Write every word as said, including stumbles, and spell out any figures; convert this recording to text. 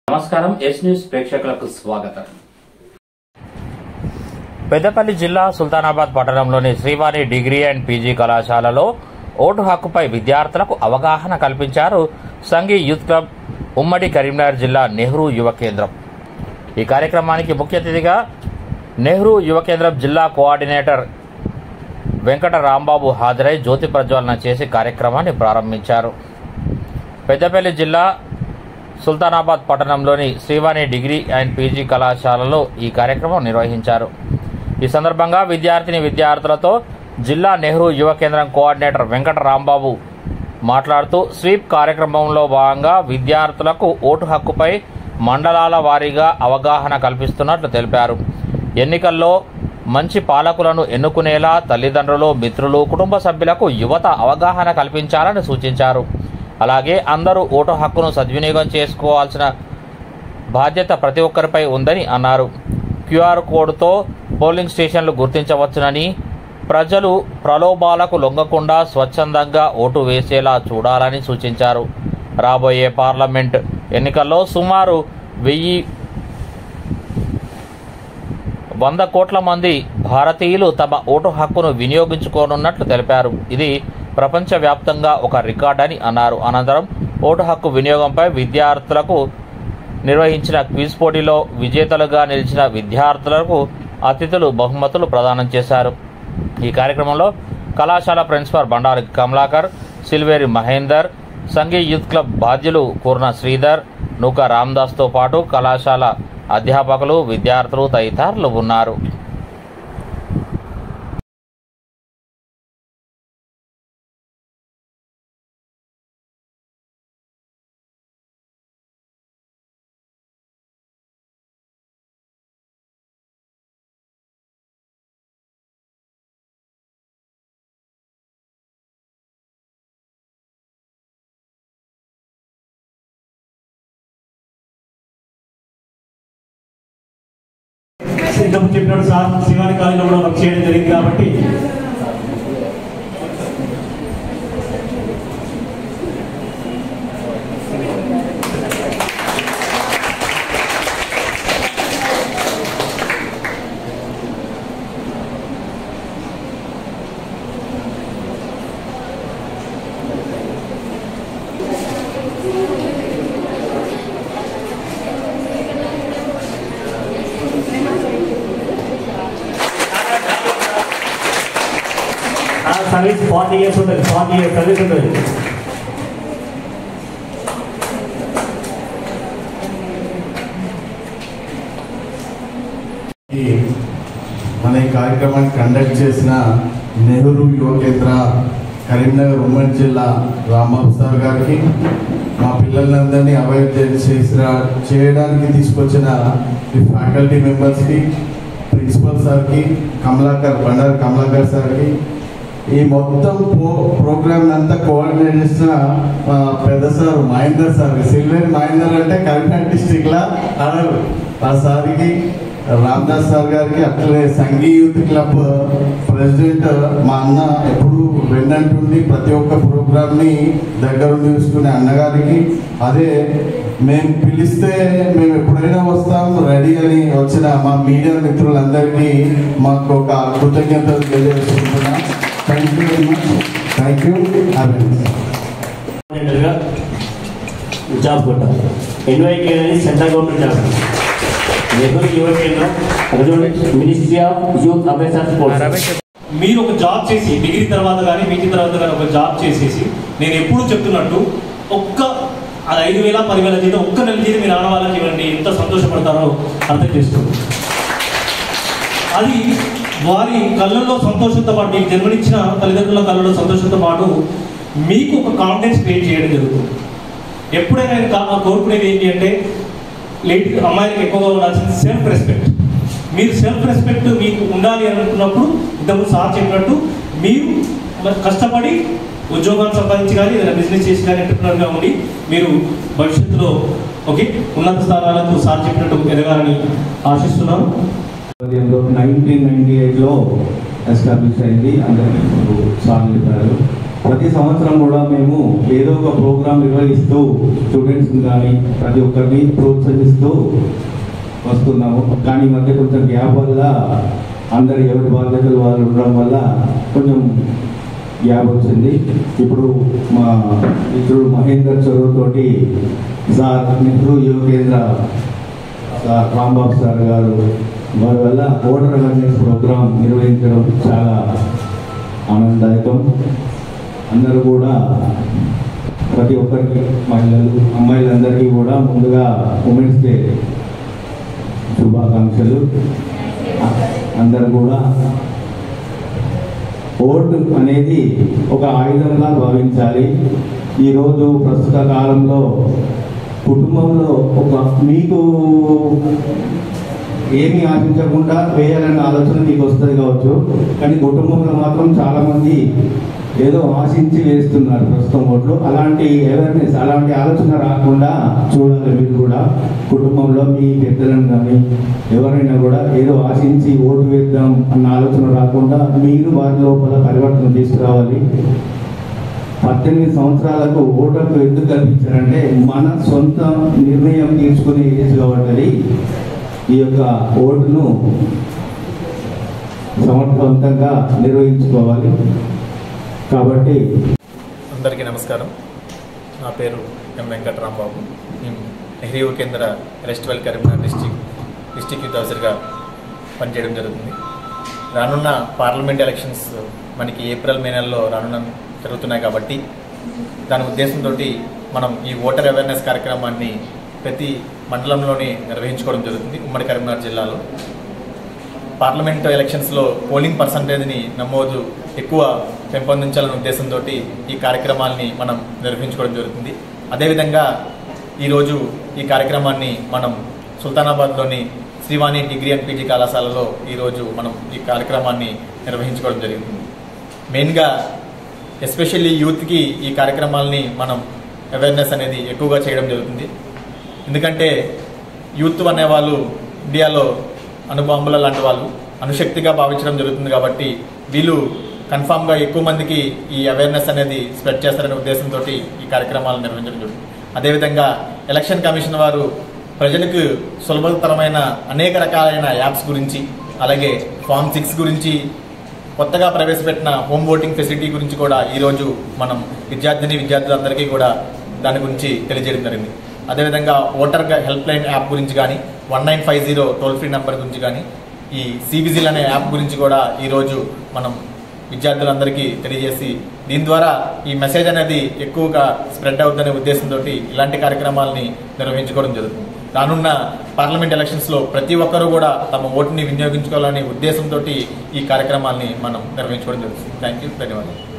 నమస్కారం yes news ప్రేక్షకులకు స్వాగతం. పెద్దపల్లి జిల్లా సుల్తానాబాద్ పట్టణంలోని శ్రీవాణి డిగ్రీ అండ్ పీజీ కళాశాలలో ఓటు హక్కుపై విద్యార్థులకు అవగాహన కల్పించారు సంఘీ యూత్ క్లబ్ ఉమ్మడి కరీంనగర్ జిల్లా నెహ్రూ యువ కేంద్రం. ఈ కార్యక్రమానికి ముఖ్య అతిథిగా నెహ్రూ యువ కేంద్రం జిల్లా కోఆర్డినేటర్ వెంకట రాంబాబు హాజరై జ్యోతి ప్రజ్వలన చేసి కార్యక్రమాన్ని ప్రారంభించారు. పెద్దపల్లి జిల్లా సుల్తానాబాద్ పట్టణంలోని శ్రీవాణి డిగ్రీ అండ్ పీజీ కళాశాలలో ఈ కార్యక్రమం నిర్వహించారు. ఈ సందర్భంగా విద్యార్థిని విద్యార్థులతో జిల్లా నెహ్రూ యువ కేంద్రం కోఆర్డినేటర్ వెంకట రాంబాబు మాట్లాడుతూ స్వీప్ కార్యక్రమంలో భాగంగా విద్యార్థులకు ఓటు హక్కుపై మండలాల వారీగా అవగాహన కల్పిస్తున్నట్లు తెలిపారు. ఎన్నికల్లో మంచి పాలకులను ఎన్నుకునేలా తల్లిదండ్రులు, మిత్రులు, కుటుంబ సభ్యులకు యువత అవగాహన కల్పించాలని సూచించారు. అలాగే అందరూ ఓటు హక్కును సద్వినియోగం చేసుకోవాల్సిన బాధ్యత ప్రతి ఒక్కరిపై ఉందని అన్నారు. క్యూఆర్ కోడ్తో పోలింగ్ స్టేషన్లు గుర్తించవచ్చునని, ప్రజలు ప్రలోభాలకు లొంగకుండా స్వచ్ఛందంగా ఓటు వేసేలా చూడాలని సూచించారు. రాబోయే పార్లమెంట్ ఎన్నికల్లో సుమారు వెయ్యి వంద కోట్ల మంది భారతీయులు తమ ఓటు హక్కును వినియోగించుకోనున్నట్లు తెలిపారు. ఇది ప్రపంచవ్యాప్తంగా ఒక రికార్డని అన్నారు. అనంతరం ఓటు హక్కు వినియోగంపై విద్యార్థులకు నిర్వహించిన క్విజ్ పోటీలో విజేతలుగా నిలిచిన విద్యార్థులకు అతిథులు బహుమతులు ప్రదానం చేశారు. ఈ కార్యక్రమంలో కళాశాల principal Bandaru Kamalakar, Silveri Mahender, Sanghi youth club బాధ్యులు పూర్ణ శ్రీధర్, నూక రామదాస్తో పాటు కళాశాల అధ్యాపకులు, విద్యార్థులు తదితరులు ఉన్నారు. ఇంతకు చెప్పినట్టు సార్ శివాని కాలేజీలో కూడా వర్క్ చేయడం జరిగింది కాబట్టి సర్వీస్ ఫార్టీ ఇయర్స్ ఉంటుంది ఫార్టీ ఇయర్స్ సర్వీస్ ఉంటుంది. మన ఈ కార్యక్రమాన్ని కండక్ట్ చేసిన నెహ్రూ యువ కేంద్ర కరీంనగర్ ఉమ్మడి జిల్లా రాంబాబు సార్ గారికి, మా పిల్లలందరినీ అవాయిడ్ చేసిన చేయడానికి తీసుకొచ్చిన ఈ ఫ్యాకల్టీ మెంబర్స్కి, ప్రిన్సిపల్ సార్కి, కమలాకర్ బండారు కమలాకర్ సార్కి, ఈ మొత్తం ప్రో ప్రోగ్రామ్ అంతా కోఆర్డినేట్ చేసిన పెద్ద సార్ మహేందర్ సార్, సిల్వేరి మహేందర్ అంటే కరీంనగర్ డిస్టిక్లా అడరు ఆ సార్కి, రామదాస్ సార్ గారికి, అట్లనే సంఘీ యూత్ క్లబ్ ప్రెసిడెంట్ మా అన్న ఎప్పుడు వెన్నంటుండి ప్రతి ఒక్క ప్రోగ్రామ్ని దగ్గరుండి చూసుకునే అన్నగారికి, అదే మేము పిలిస్తే మేము ఎప్పుడైనా వస్తాం రెడీ అని వచ్చిన మా మీడియా మిత్రులందరికీ మాకు ఒక కృతజ్ఞతలు తెలియజేసుకుంటున్నాం. Thank you very much. Thank you. Job కొట్టాలి ఎన్వైకే అనేది central government job. Nehru Yuva Kendram ministry of youth affairs and sports. మీరు ఒక జాబ్ చేసి డిగ్రీ తర్వాత కానీ పీజీ తర్వాత కానీ ఒక జాబ్ చేసేసి, నేను ఎప్పుడు చెప్తున్నట్టు ఒక్క అది ఐదు వేల పదివేల జీతం ఒక్క నెల జీతం మీరు ఆడవాళ్ళకి ఇవ్వండి, ఎంత సంతోషపడతారో అర్థం చేసుకోండి. అది వారి కళ్ళల్లో సంతోషంతో పాటు, మీకు జన్మనిచ్చిన తల్లిదండ్రుల కళ్ళలో సంతోషంతో పాటు మీకు ఒక కాన్ఫిడెన్స్ క్రియేట్ చేయడం జరుగుతుంది. ఎప్పుడైనా నేను కోరుకునేది ఏంటి అంటే, లేడీ అమ్మాయిలకు ఎక్కువగా ఉండాల్సింది సెల్ఫ్ రెస్పెక్ట్. మీరు సెల్ఫ్ రెస్పెక్ట్ మీకు ఉండాలి అనుకున్నప్పుడు ఇంతకుముందు సార్ చెప్పినట్టు మీరు కష్టపడి ఉద్యోగాలు సంపాదించి కానీ ఏదైనా బిజినెస్ చేసి కానీ ఎంటర్ప్రినర్గా ఉండి మీరు భవిష్యత్తులో ఓకే ఉన్నత స్థానాలకు సార్ చెప్పినట్టు ఎదగాలని ఆశిస్తున్నాను. నైన్టీన్ నైన్టీ ఎయిట్లో ఎస్టాబ్లిష్ అయింది. అందరికీ సార్ చెప్పారు. ప్రతి సంవత్సరం కూడా మేము ఏదో ఒక ప్రోగ్రాం నిర్వహిస్తూ స్టూడెంట్స్ని కానీ ప్రతి ఒక్కరిని ప్రోత్సహిస్తూ వస్తున్నాము. కానీ ఈ మధ్య కొంచెం గ్యాప్ వల్ల అందరు ఎవరి బాధ్యతలు వాళ్ళు ఉండడం వల్ల కొంచెం గ్యాప్ వచ్చింది. ఇప్పుడు మా మిత్రుడు మహేందర్ చదువుతోటి సార్ నెహ్రూ యువ కేంద్ర సార్ రాంబాబు సార్ గారు వారి వల్ల ఓటర్ అవేర్నెస్ ప్రోగ్రాం నిర్వహించడం చాలా ఆనందదాయకం. అందరూ కూడా ప్రతి ఒక్కరికి మహిళలు అమ్మాయిలందరికీ కూడా ముందుగా ఉమెన్స్ డే శుభాకాంక్షలు. అందరూ కూడా ఓటు అనేది ఒక ఆయుధంలా భావించాలి. ఈరోజు ప్రస్తుత కాలంలో కుటుంబంలో ఒక మీకు ఏమీ ఆశించకుండా వేయాలనే ఆలోచన మీకు వస్తుంది కావచ్చు, కానీ కుటుంబంలో మాత్రం చాలామంది ఏదో ఆశించి వేస్తున్నారు ప్రస్తుతం ఓట్లు. అలాంటి అవేర్నెస్ అలాంటి ఆలోచన రాకుండా చూడాలి. మీరు కూడా కుటుంబంలో మీ పెద్దలను కానీ ఎవరైనా కూడా ఏదో ఆశించి ఓటు వేద్దాం అన్న ఆలోచన రాకుండా మీరు వారి లోపల పరివర్తన తీసుకురావాలి. పద్దెనిమిది సంవత్సరాలకు ఓటర్కు ఎందుకు కల్పించారంటే మన సొంత నిర్ణయం తీసుకునే ఏజ్ కాబట్టి ఈ యొక్క ఓటును సమర్థవంతంగా నిర్వహించుకోవాలి. కాబట్టి అందరికీ నమస్కారం. నా పేరు ఎం వెంకటరాంబాబు. మేము నెహ్రూ యువ కేంద్ర రెస్ట్వెల్ కరీంనగర్ డిస్టిక్ డిస్టిక్ యూత్ ఆఫీసర్గా పనిచేయడం జరుగుతుంది. రానున్న పార్లమెంట్ ఎలక్షన్స్ మనకి ఏప్రిల్ మే నెలలో రానున్న జరుగుతున్నాయి కాబట్టి దాని ఉద్దేశంతో మనం ఈ ఓటర్ అవేర్నెస్ కార్యక్రమాన్ని ప్రతి మండలంలోనే నిర్వహించుకోవడం జరుగుతుంది. ఉమ్మడి కరీంనగర్ జిల్లాలో పార్లమెంట్ ఎలక్షన్స్లో పోలింగ్ పర్సంటేజ్ని నమోదు ఎక్కువ పెంపొందించాలనే ఉద్దేశంతో ఈ కార్యక్రమాల్ని మనం నిర్వహించుకోవడం జరుగుతుంది. అదేవిధంగా ఈరోజు ఈ కార్యక్రమాన్ని మనం సుల్తానాబాద్లోని శ్రీవాణి డిగ్రీ అండ్ పీజీ కళాశాలలో ఈరోజు మనం ఈ కార్యక్రమాన్ని నిర్వహించుకోవడం జరుగుతుంది. మెయిన్గా ఎస్పెషల్లీ యూత్కి ఈ కార్యక్రమాలని మనం అవేర్నెస్ అనేది ఎక్కువగా చేయడం జరుగుతుంది. ఎందుకంటే యూత్ అనేవాళ్ళు ఇండియాలో అణుబాంబుల లాంటి వాళ్ళు అణుశక్తిగా భావించడం జరుగుతుంది. కాబట్టి వీళ్ళు కన్ఫామ్గా ఎక్కువ మందికి ఈ అవేర్నెస్ అనేది స్ప్రెడ్ చేస్తారనే ఉద్దేశంతో ఈ కార్యక్రమాలను నిర్వహించడం జరుగుతుంది. అదేవిధంగా ఎలక్షన్ కమిషన్ వారు ప్రజలకు సులభతరమైన అనేక రకాలైన యాప్స్ గురించి, అలాగే ఫామ్ సిక్స్ గురించి, కొత్తగా ప్రవేశపెట్టిన హోమ్ ఓటింగ్ ఫెసిలిటీ గురించి కూడా ఈరోజు మనం విద్యార్థిని విద్యార్థులందరికీ కూడా దాని గురించి తెలియజేయడం జరిగింది. అదేవిధంగా ఓటర్ హెల్ప్ లైన్ యాప్ గురించి కానీ, one nine five zero toll free number గురించి కానీ, ఈ సివిజిల్ అనే యాప్ గురించి కూడా ఈరోజు మనం విద్యార్థులందరికీ తెలియజేసి దీని ద్వారా ఈ మెసేజ్ అనేది ఎక్కువగా స్ప్రెడ్ అవుతుందనే ఉద్దేశంతో ఇలాంటి కార్యక్రమాలని నిర్వహించుకోవడం జరుగుతుంది. రానున్న పార్లమెంట్ ఎలక్షన్స్లో ప్రతి ఒక్కరూ కూడా తమ ఓటుని వినియోగించుకోవాలనే ఉద్దేశంతో ఈ కార్యక్రమాల్ని మనం నిర్వహించుకోవడం జరుగుతుంది. థ్యాంక్ యూ, ధన్యవాదాలు.